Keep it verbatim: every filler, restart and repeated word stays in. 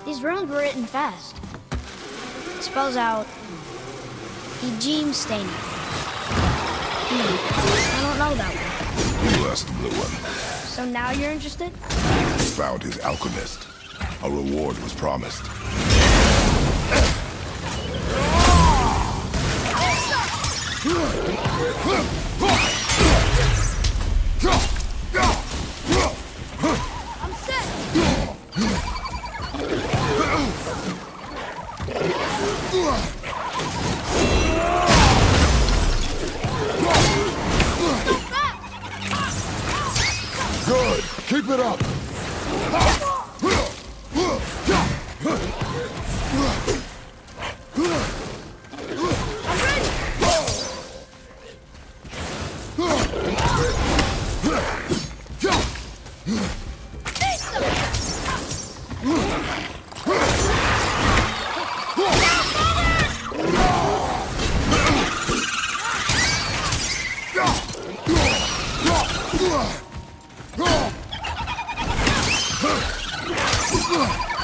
These runes were written fast. It spells out Ejim Staining. Hmm. I don't know that one. You asked the blue one. So now you're interested? Found his alchemist. A reward was promised. I'm set! Good! Keep it up! Ugh!